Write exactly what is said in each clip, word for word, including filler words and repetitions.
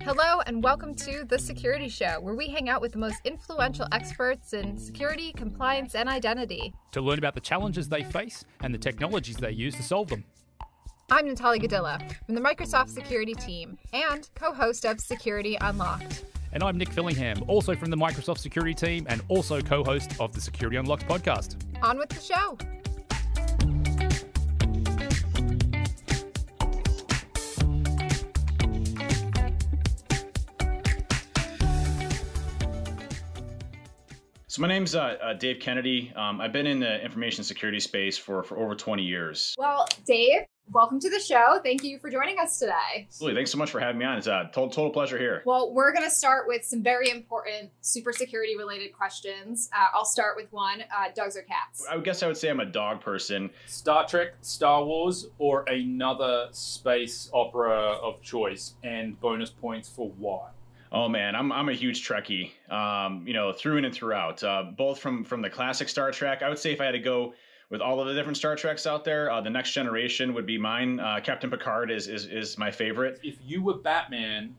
Hello and welcome to The Security Show, where we hang out with the most influential experts in security, compliance, and identity. To learn about the challenges they face and the technologies they use to solve them. I'm Natalia Godyla from the Microsoft Security team and co-host of Security Unlocked. And I'm Nick Fillingham, also from the Microsoft Security team and also co-host of the Security Unlocked podcast. On with the show. So my name's uh, uh, Dave Kennedy. Um, I've been in the information security space for, for over twenty years. Well, Dave, welcome to the show. Thank you for joining us today. Absolutely. Thanks so much for having me on. It's a total, total pleasure here. Well, we're going to start with some very important super security related questions. Uh, I'll start with one. Uh, dogs or cats? I guess I would say I'm a dog person. Star Trek, Star Wars, or another space opera of choice, and bonus points for why? Oh man, I'm I'm a huge Trekkie, um, you know, through and, and throughout. Uh, both from from the classic Star Trek. I would say if I had to go with all of the different Star Treks out there, uh, the Next Generation would be mine. Uh, Captain Picard is, is is my favorite. If you were Batman,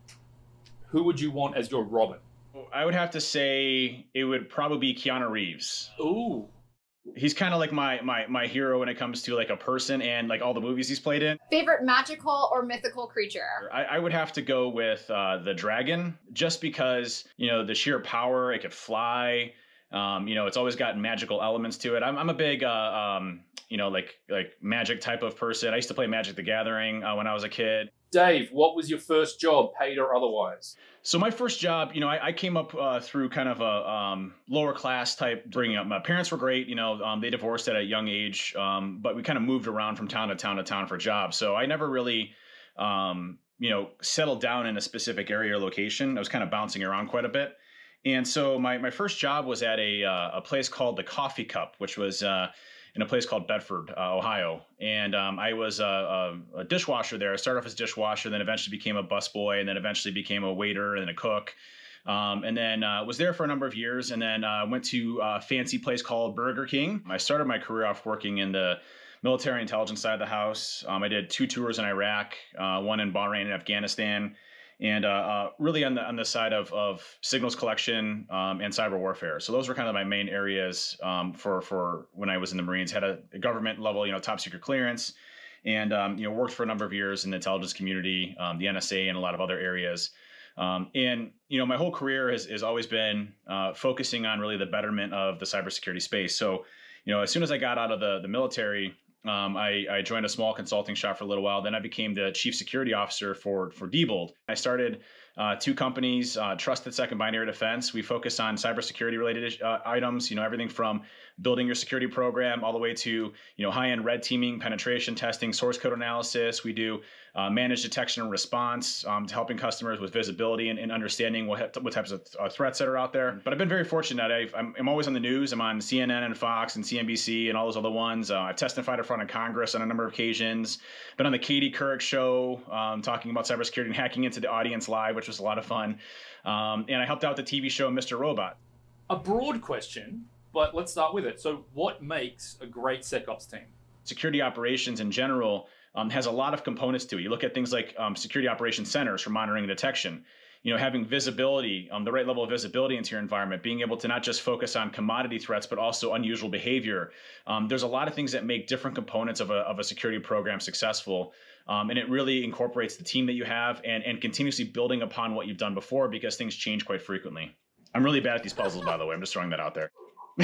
who would you want as your Robin? I would have to say it would probably be Keanu Reeves. Ooh. He's kind of like my, my my hero when it comes to like a person and like all the movies he's played in. Favorite magical or mythical creature? I, I would have to go with uh, the dragon, just because, you know, the sheer power, it could fly. Um, you know, it's always got magical elements to it. I'm, I'm a big, uh, um, you know, like like magic type of person. I used to play Magic the Gathering uh, when I was a kid. Dave, what was your first job, paid or otherwise? So my first job, you know, I, I came up uh, through kind of a um, lower class type bringing up. My parents were great, you know, um, they divorced at a young age, um, but we kind of moved around from town to town to town for jobs. So I never really, um, you know, settled down in a specific area or location. I was kind of bouncing around quite a bit. And so my, my first job was at a, uh, a place called the Coffee Cup, which was uh, in a place called Bedford, uh, Ohio. And um, I was a, a, a dishwasher there. I started off as a dishwasher, then eventually became a busboy, and then eventually became a waiter and a cook. Um, and then uh, was there for a number of years, and then uh, went to a fancy place called Burger King. I started my career off working in the military intelligence side of the house. Um, I did two tours in Iraq, uh, one in Bahrain and Afghanistan. And uh, uh, really on the on the side of, of signals collection um, and cyber warfare. So those were kind of my main areas um, for for when I was in the Marines. Had a, a government level, you know, top secret clearance, and um, you know, worked for a number of years in the intelligence community, um, the N S A, and a lot of other areas. Um, and you know, my whole career has has always been uh, focusing on really the betterment of the cybersecurity space. So, you know, as soon as I got out of the the military. Um, I, I joined a small consulting shop for a little while. Then I became the chief security officer for for Diebold. I started uh, two companies, uh, Trusted Second Binary Defense. We focus on cybersecurity related uh, items. You know, everything from building your security program all the way to you know high end red teaming, penetration testing, source code analysis. We do uh, managed detection and response um, to helping customers with visibility and, and understanding what what types of uh, threats that are out there. But I've been very fortunate. I've, I'm, I'm always on the news. I'm on C N N and Fox and C N B C and all those other ones. Uh, I've testified in front of Congress on a number of occasions. Been on the Katie Couric show um, talking about cybersecurity and hacking into the audience live, which was a lot of fun. Um, and I helped out the T V show Mister Robot. A broad question, but let's start with it. So what makes a great SecOps team? Security operations in general um, has a lot of components to it. You look at things like um, security operations centers for monitoring and detection. You know, having visibility, um, the right level of visibility into your environment, being able to not just focus on commodity threats, but also unusual behavior. Um, there's a lot of things that make different components of a, of a security program successful. Um, and it really incorporates the team that you have and, and continuously building upon what you've done before because things change quite frequently. I'm really bad at these puzzles, by the way. I'm just throwing that out there.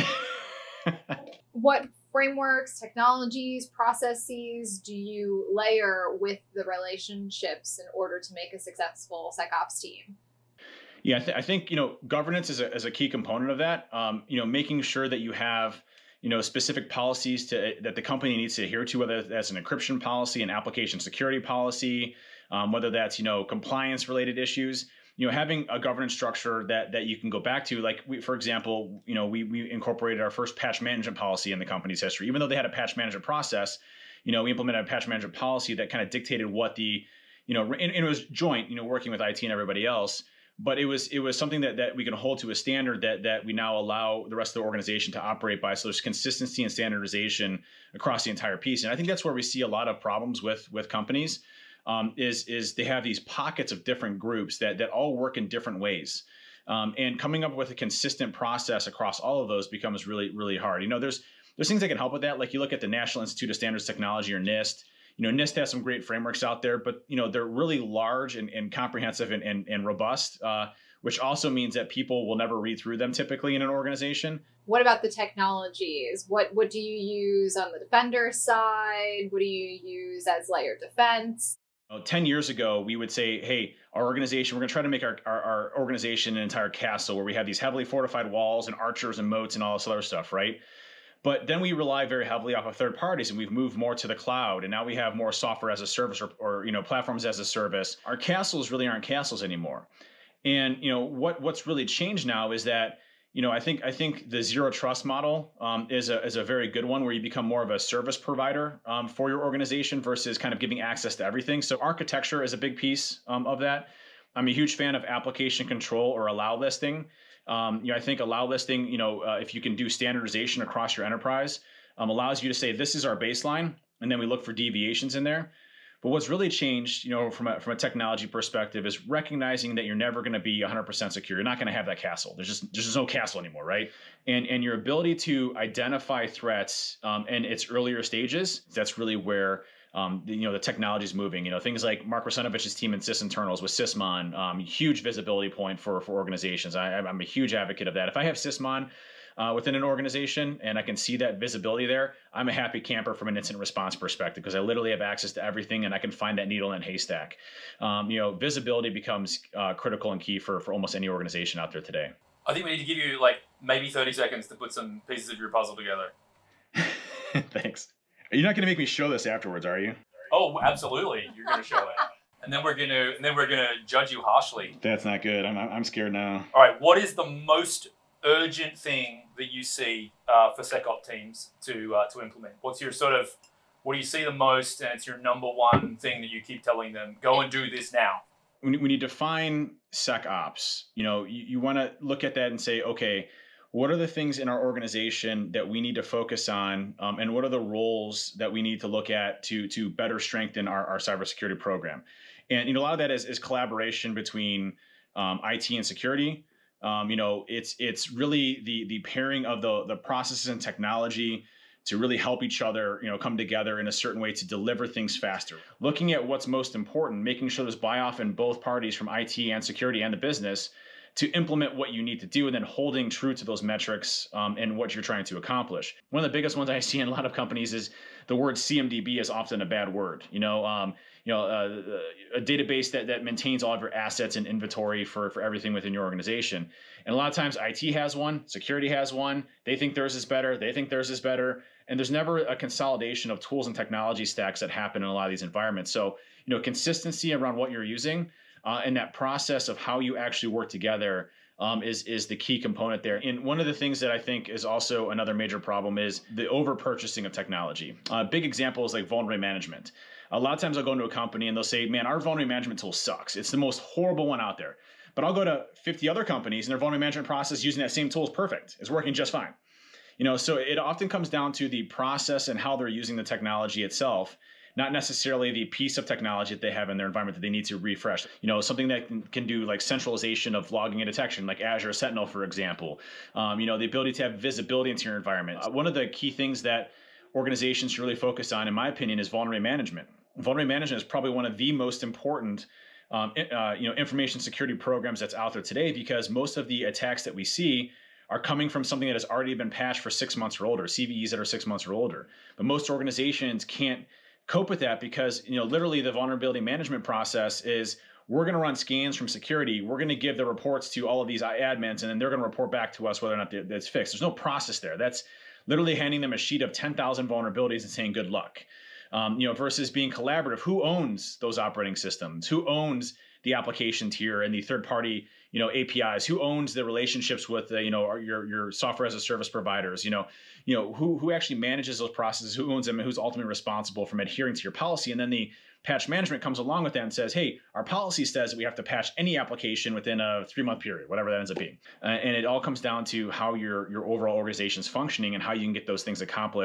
What frameworks, technologies, processes do you layer with the relationships in order to make a successful SecOps team? Yeah, I, th- I think, you know, governance is a, is a key component of that. Um, you know, making sure that you have, you know, specific policies to that the company needs to adhere to, whether that's an encryption policy, an application security policy, um, whether that's, you know, compliance related issues. You know, having a governance structure that that you can go back to, like we, for example, you know, we we incorporated our first patch management policy in the company's history. Even though they had a patch management process, you know, we implemented a patch management policy that kind of dictated what the, you know, and, and it was joint, you know, working with I T and everybody else. But it was it was something that that we can hold to a standard that that we now allow the rest of the organization to operate by. So there's consistency and standardization across the entire piece. And I think that's where we see a lot of problems with with companies. um, is is they have these pockets of different groups that that all work in different ways. Um, and coming up with a consistent process across all of those becomes really, really hard. You know, there's there's things that can help with that. Like you look at the National Institute of Standards Technology, or NIST. You know, NIST has some great frameworks out there, but you know they're really large and, and comprehensive and, and, and robust, uh, which also means that people will never read through them typically in an organization. What about the technologies? What what do you use on the defender side? What do you use as layer defense? You know, ten years ago, we would say, hey, our organization, we're going to try to make our, our, our organization an entire castle where we have these heavily fortified walls and archers and moats and all this other stuff, right? But then we rely very heavily off of third parties, and we've moved more to the cloud. And now we have more software as a service, or, or you know, platforms as a service. Our castles really aren't castles anymore. And you know what what's really changed now is that you know I think I think the zero trust model um, is a is a very good one, where you become more of a service provider um, for your organization versus kind of giving access to everything. So architecture is a big piece um, of that. I'm a huge fan of application control or allow listing. Um, you know, I think allow listing, you know, uh, if you can do standardization across your enterprise, um, allows you to say, this is our baseline, and then we look for deviations in there. But what's really changed, you know, from a, from a technology perspective is recognizing that you're never going to be one hundred percent secure. You're not going to have that castle. There's just, there's just no castle anymore, right? And, and your ability to identify threats um, in its earlier stages, that's really where Um, the, you know, the technology is moving. You know, things like Mark Rusenovich's team in SysInternals with Sysmon, um, huge visibility point for for organizations. I, I'm a huge advocate of that. If I have Sysmon uh, within an organization and I can see that visibility there, I'm a happy camper from an incident response perspective, because I literally have access to everything and I can find that needle in a haystack. Um, you know, visibility becomes uh, critical and key for for almost any organization out there today. I think we need to give you like maybe thirty seconds to put some pieces of your puzzle together. Thanks. You're not going to make me show this afterwards, are you? Oh, absolutely. You're going to show it. And then we're going to and then we're going to judge you harshly. That's not good. I'm I'm scared now. All right, what is the most urgent thing that you see uh, for SecOps teams to uh, to implement? What's your sort of what do you see the most, and it's your number one thing that you keep telling them, go and do this now? When, when you define SecOps, you know, you, you want to look at that and say, okay, what are the things in our organization that we need to focus on, um, and what are the roles that we need to look at to to better strengthen our, our cybersecurity program? And you know, a lot of that is, is collaboration between um, I T and security. Um, you know, it's it's really the the pairing of the the processes and technology to really help each other, you know, come together in a certain way to deliver things faster. Looking at what's most important, making sure there's buy-off in both parties, from I T and security and the business, to implement what you need to do, and then holding true to those metrics um, and what you're trying to accomplish. One of the biggest ones I see in a lot of companies is the word C M D B is often a bad word. You know, um, you know, uh, a database that that maintains all of your assets and inventory for for everything within your organization. And a lot of times, I T has one, security has one. They think theirs is better. They think theirs is better. And there's never a consolidation of tools and technology stacks that happen in a lot of these environments. So, you know, consistency around what you're using. Uh, and that process of how you actually work together um, is is the key component there. And one of the things that I think is also another major problem is the over purchasing of technology. A uh, big example is like vulnerability management. A lot of times I'll go into a company and they'll say, man, our vulnerability management tool sucks. It's the most horrible one out there. But I'll go to fifty other companies and their vulnerability management process using that same tool is perfect. It's working just fine. You know, so it often comes down to the process and how they're using the technology itself, not necessarily the piece of technology that they have in their environment that they need to refresh. You know, something that can, can do like centralization of logging and detection, like Azure Sentinel, for example. Um, you know, the ability to have visibility into your environment. Uh, one of the key things that organizations should really focus on, in my opinion, is vulnerability management. Vulnerability management is probably one of the most important um, uh, you know, information security programs that's out there today, because most of the attacks that we see are coming from something that has already been patched for six months or older, C V Es that are six months or older. But most organizations can't cope with that because, you know, literally the vulnerability management process is, we're going to run scans from security. We're going to give the reports to all of these admins, and then they're going to report back to us whether or not that's fixed. There's no process there. That's literally handing them a sheet of ten thousand vulnerabilities and saying, good luck. Um, you know, versus being collaborative. Who owns those operating systems? Who owns the application tier and the third-party, you know, A P Is? Who owns the relationships with, the, you know, your your software as a service providers? You know, you know who who actually manages those processes? Who owns them? And who's ultimately responsible for adhering to your policy? And then the patch management comes along with that and says, hey, our policy says that we have to patch any application within a three-month period, whatever that ends up being. Uh, and it all comes down to how your your overall organization is functioning and how you can get those things accomplished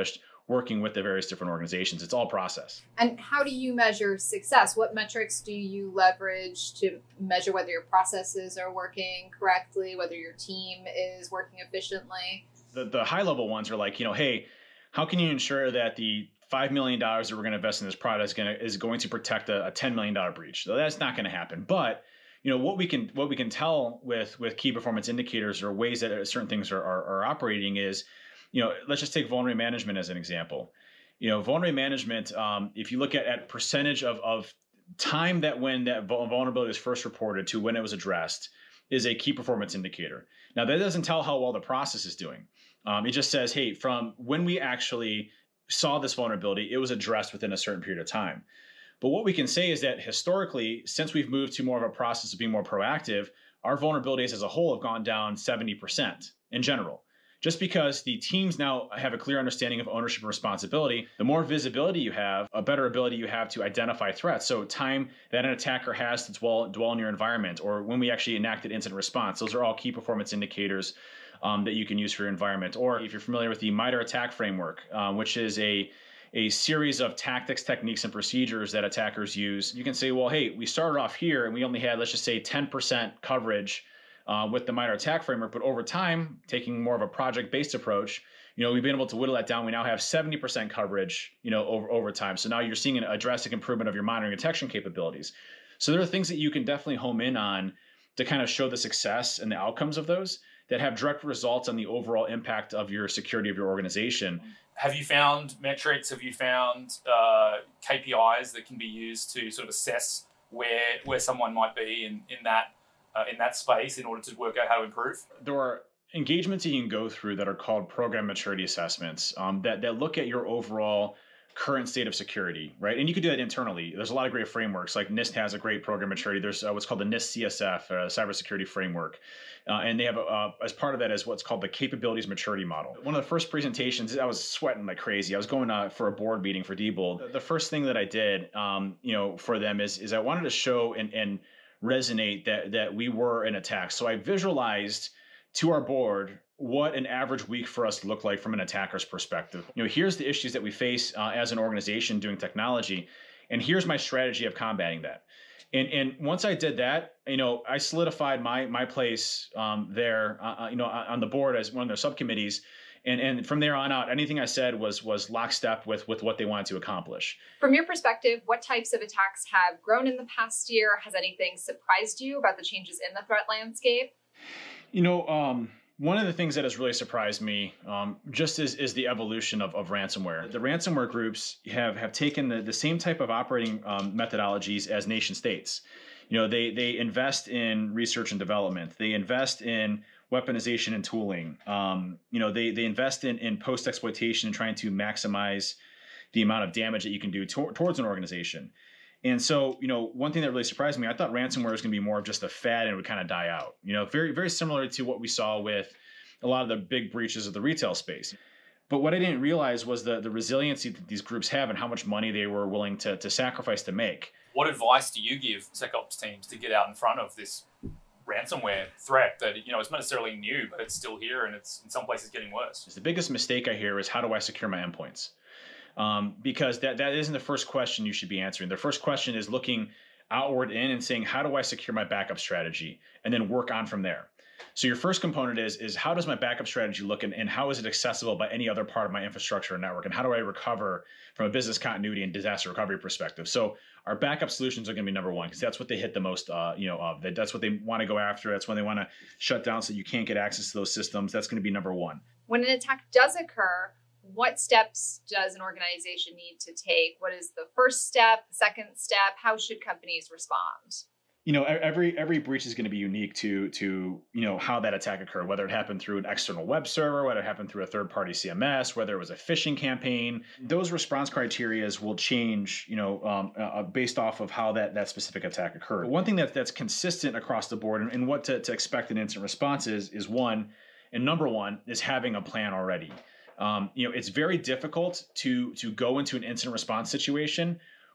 working with the various different organizations. It's all process. And how do you measure success? What metrics do you leverage to measure whether your processes are working correctly, whether your team is working efficiently? The, the high level ones are like, you know, hey, how can you ensure that the five million dollars that we're going to invest in this product is going to, is going to protect a, a ten million dollars breach? So that's not going to happen. But you know what we can what we can tell with with key performance indicators or ways that certain things are, are, are operating is, you know, let's just take vulnerability management as an example. You know, vulnerability management, um, if you look at, at percentage of, of time that when that vulnerability is first reported to when it was addressed is a key performance indicator. Now, that doesn't tell how well the process is doing. Um, it just says, hey, from when we actually saw this vulnerability, it was addressed within a certain period of time. But what we can say is that historically, since we've moved to more of a process of being more proactive, our vulnerabilities as a whole have gone down seventy percent in general. Just because the teams now have a clear understanding of ownership and responsibility, the more visibility you have, a better ability you have to identify threats. So time that an attacker has to dwell, dwell in your environment, or when we actually enacted incident response, those are all key performance indicators um, that you can use for your environment. Or if you're familiar with the MITRE ATT&CK framework, um, which is a a series of tactics, techniques, and procedures that attackers use, you can say, well, hey, we started off here and we only had, let's just say, ten percent coverage Uh, with the MITRE ATT&CK framework, but over time, taking more of a project-based approach, you know, we've been able to whittle that down. We now have seventy percent coverage, you know, over, over time. So now you're seeing an, a drastic improvement of your monitoring detection capabilities. So there are things that you can definitely home in on to kind of show the success and the outcomes of those that have direct results on the overall impact of your security of your organization. Have you found metrics? Have you found uh, K P Is that can be used to sort of assess where where someone might be in, in that Uh, in that space in order to work out how to improve? There are engagements that you can go through that are called program maturity assessments um, that, that look at your overall current state of security, right? And you can do that internally. There's a lot of great frameworks, like NIST has a great program maturity. There's uh, what's called the NIST C S F, uh, Cybersecurity Framework. Uh, and they have, uh, as part of that is what's called the Capabilities Maturity Model. One of the first presentations, I was sweating like crazy. I was going uh, for a board meeting for Diebold. The first thing that I did, um, you know, for them is, is I wanted to show and, and resonate that that we were an attack. So I visualized to our board what an average week for us looked like from an attacker's perspective. You know, here's the issues that we face uh, as an organization doing technology, and here's my strategy of combating that. And and once I did that, you know, I solidified my my place um, there, uh, you know, on the board as one of their subcommittees. And and from there on out, anything I said was was lockstep with with what they wanted to accomplish. From your perspective, what types of attacks have grown in the past year? Has anything surprised you about the changes in the threat landscape? You know, um, one of the things that has really surprised me um, just is, is the evolution of, of ransomware. The ransomware groups have, have taken the, the same type of operating um, methodologies as nation states. You know, they they invest in research and development. They invest in weaponization and tooling. Um, you know, they they invest in, in post-exploitation and trying to maximize the amount of damage that you can do to, towards an organization. And so, you know, one thing that really surprised me, I thought ransomware was going to be more of just a fad and it would kind of die out. You know, very, very similar to what we saw with a lot of the big breaches of the retail space. But what I didn't realize was the, the resiliency that these groups have and how much money they were willing to, to sacrifice to make. What advice do you give SecOps teams to get out in front of this ransomware threat that, you know, it's not necessarily new, but it's still here and it's in some places getting worse? The biggest mistake I hear is, how do I secure my endpoints? Um, because that, that isn't the first question you should be answering. The first question is looking outward in and saying, how do I secure my backup strategy? And then work on from there. So your first component is, is how does my backup strategy look, and, and how is it accessible by any other part of my infrastructure or network? And how do I recover from a business continuity and disaster recovery perspective? So our backup solutions are going to be number one, because that's what they hit the most, uh, you know, of. That's what they want to go after. That's when they want to shut down so you can't get access to those systems. That's going to be number one. When an attack does occur, what steps does an organization need to take? What is the first step, the second step? How should companies respond? You know, every every breach is going to be unique to to you know how that attack occurred, whether it happened through an external web server, whether it happened through a third-party C M S, whether it was a phishing campaign. Those response criteria will change, you know, um, uh, based off of how that that specific attack occurred. But one thing that that's consistent across the board, and, and what to, to expect in incident response is is one, and number one is having a plan already. Um, you know, it's very difficult to to go into an incident response situation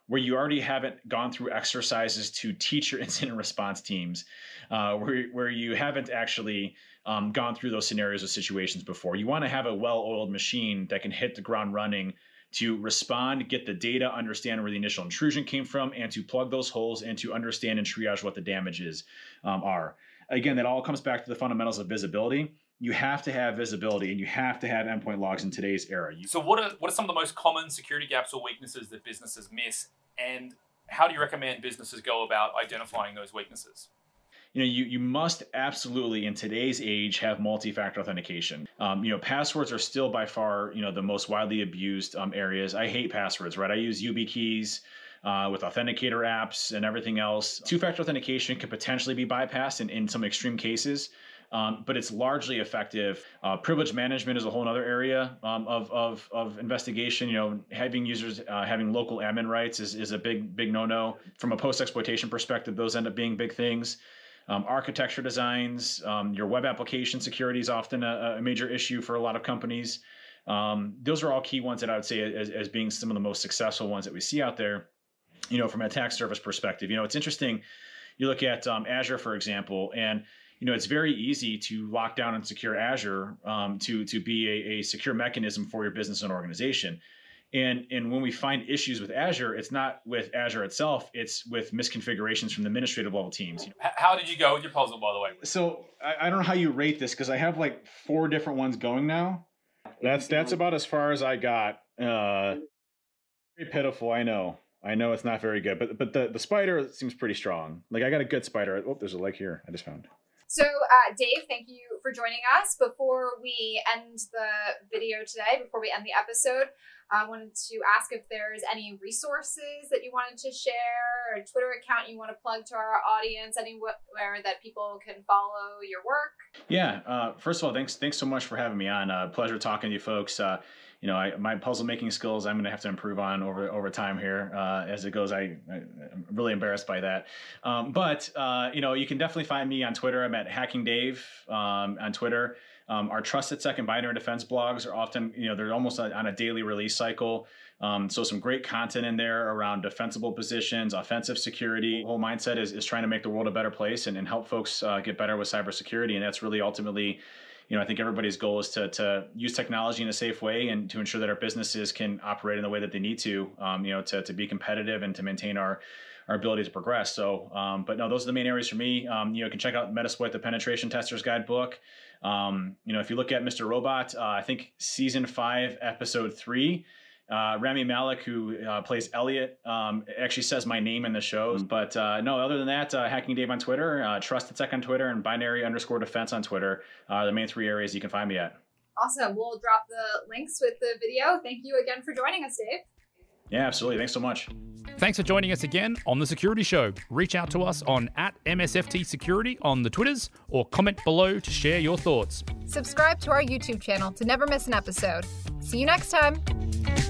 where you already haven't gone through exercises to teach your incident response teams, uh, where, where you haven't actually um, gone through those scenarios or situations before. You want to have a well-oiled machine that can hit the ground running to respond, get the data, understand where the initial intrusion came from, and to plug those holes and to understand and triage what the damages um, are. Again, that all comes back to the fundamentals of visibility. You have to have visibility and you have to have endpoint logs in today's era. You- so what are, what are some of the most common security gaps or weaknesses that businesses miss? And how do you recommend businesses go about identifying those weaknesses? You know, you, you must absolutely in today's age have multi-factor authentication. Um, you know, passwords are still by far, you know, the most widely abused um, areas. I hate passwords, right? I use YubiKeys uh, with authenticator apps and everything else. Two-factor authentication could potentially be bypassed in, in some extreme cases, um, but it's largely effective. Uh, privilege management is a whole other area um, of, of, of investigation. You know, having users uh, having local admin rights is, is a big, big no-no. From a post-exploitation perspective, those end up being big things. Um, architecture designs, um, your web application security is often a, a major issue for a lot of companies. Um, those are all key ones that I would say as, as being some of the most successful ones that we see out there, you know, from an attack surface perspective. You know, it's interesting. You look at um, Azure, for example, and, you know, it's very easy to lock down and secure Azure um, to, to be a, a secure mechanism for your business and organization. And, and when we find issues with Azure, it's not with Azure itself, it's with misconfigurations from the administrative level teams. How did you go with your puzzle, by the way? So I, I don't know how you rate this because I have like four different ones going now. That's that's about as far as I got. Uh, very pitiful, I know. I know it's not very good, but but the, the spider seems pretty strong. Like I got a good spider. Oh, there's a leg here. I just found. So, uh, Dave, thank you for joining us. Before we end the video today, before we end the episode, I wanted to ask if there's any resources that you wanted to share, or a Twitter account you want to plug to our audience, anywhere that people can follow your work. Yeah. Uh, first of all, thanks thanks so much for having me on. Uh, pleasure talking to you folks. Uh, you know, I, my puzzle making skills, I'm going to have to improve on over over time here uh, as it goes. I, I, I'm really embarrassed by that. Um, but, uh, you know, you can definitely find me on Twitter. I'm at Hacking Dave um, on Twitter. Um, our Trusted Sec and Binary Defense blogs are often, you know, they're almost on a daily release cycle. Um, so some great content in there around defensible positions, offensive security. The whole mindset is, is trying to make the world a better place and, and help folks uh, get better with cybersecurity. And that's really ultimately, you know, I think everybody's goal is to to use technology in a safe way and to ensure that our businesses can operate in the way that they need to, um, you know, to, to be competitive and to maintain our our ability to progress. So, um, but no, those are the main areas for me. Um, you know, you can check out Metasploit, the Penetration Tester's Guidebook. Um, you know, if you look at Mister Robot, uh, I think season five, episode three, uh, Rami Malek, who uh, plays Elliot, um, actually says my name in the show. Mm-hmm. But uh, no, other than that, uh, Hacking Dave on Twitter, uh, Trusted Sec on Twitter, and Binary underscore Defense on Twitter are uh, the main three areas you can find me at. Awesome. We'll drop the links with the video. Thank you again for joining us, Dave. Yeah, absolutely. Thanks so much. Thanks for joining us again on The Security Show. Reach out to us on at M S F T Security on the Twitters or comment below to share your thoughts. Subscribe to our YouTube channel to never miss an episode. See you next time.